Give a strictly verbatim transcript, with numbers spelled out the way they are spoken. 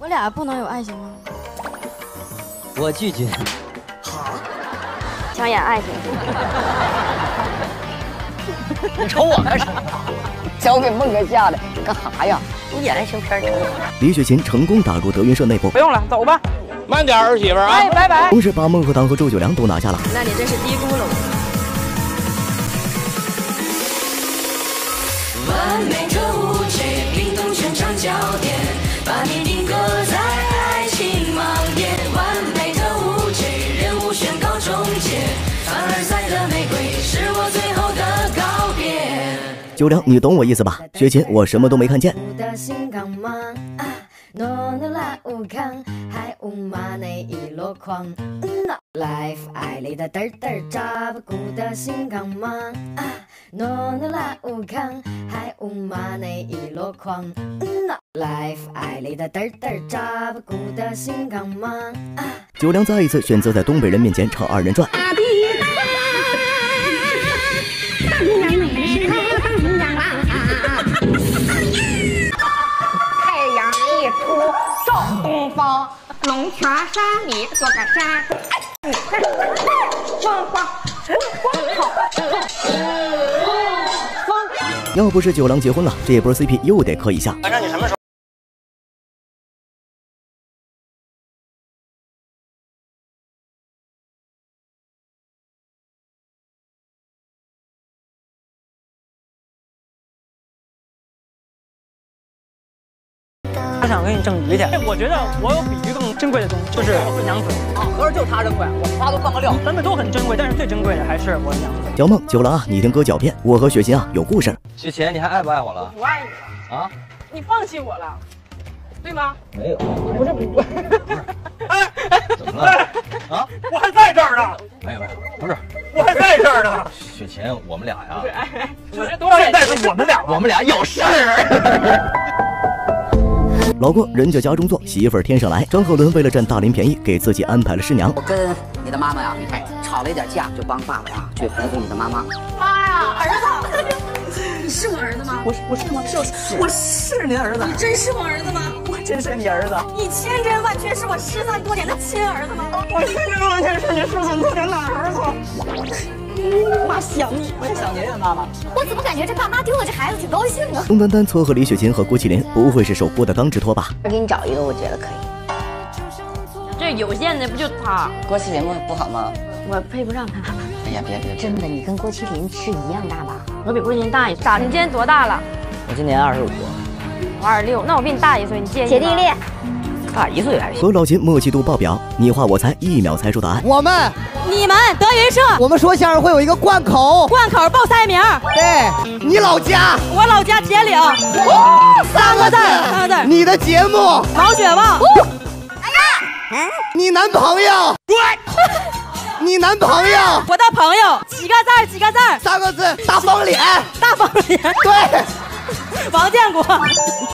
我俩不能有爱情吗？ 我拒绝。 好，想演爱情。 你瞅我干啥？ 交给孟哥吓的，你干啥呀？ 你演爱情片儿。 李雪琴成功打入德云社内部。 不用了，走吧。慢点，儿媳妇啊！哎，拜拜。 同时把孟鹤堂和周九良都拿下了。 那你真是低估了我。 完美的舞曲，引动全场焦点，把你定格在爱情盲点。完美的舞曲，任务宣告终结，凡尔赛的玫瑰是我最后的告别。 九良，你懂我意思吧？雪琴，我什么都没看见。 Life 爱里的嘚嘚扎不鼓的心扛忙啊，诺诺拉乌康还乌马内一箩筐。Life 爱里的嘚嘚扎不鼓的心扛忙啊。 九良再一次选择在东北人面前唱二人转。 太阳一出照东方，龙泉山里做个山。你看，风光，风好，风。 要不是九良结婚了，这波 C P 又得磕一下。 反正你什么时候？他想给你挣鱼去。我觉得我有比鱼更珍贵的东西，就是娘子啊。合着就他珍贵，我们仨都半个料。咱们都很珍贵，但是最珍贵的还是我的娘子。 小梦，九郎啊，你听哥狡辩，我和雪琴啊有故事。 雪琴，你还爱不爱我了？ 不爱你了啊？ 你放弃我了，对吗？ 没有， 不是不是。哎哎， 怎么了？啊？ 我还在这儿呢。 没有没有，不是， 我还在这儿呢。 雪琴，我们俩呀， 哎，现在是我们俩， 我们俩有事儿。 老公人家家中坐，媳妇儿天上来。张鹤伦为了占大林便宜，给自己安排了师娘。 我跟你的妈妈呀，吵了一点架，就帮爸爸呀去回复你的妈妈。 妈呀，儿子，你是我儿子吗？ 我是我是吗？是我是您儿子。 你真是我儿子吗？ 我真是你儿子。 你千真万确是我失散多年的亲儿子吗？ 我千真万确是你失散多年的儿子。妈想你，我也想您呀，妈妈。 我怎么感觉这爸妈丢了这孩子挺高兴的？ 宋丹丹撮合李雪琴和郭麒麟，不会是受郭德纲之托吧？ 我给你找一个，我觉得可以。 这有限的不就他？ 郭麒麟不不好吗？ 我配不上他。 哎呀，别别， 真的，你跟郭麒麟是一样大吧？ 我比郭麒麟大一岁。你今年多大了？ 我今年二十五。 我二十六，那我比你大一岁，你介意吗？ 姐弟恋。 大一岁还行。 和老秦默契度爆表，你画我猜，一秒猜出答案。 我们， 你们德云社， 我们说相声会有一个贯口， 贯口报菜名。 对，你老家， 我老家铁岭， 哦，三个字， 三个字。 你的节目， 毛血旺。 哎呀， 你男朋友，你男朋友， 我的朋友，几个字？几个字？ 三个字，大方脸， 大方脸。 对， 王建国。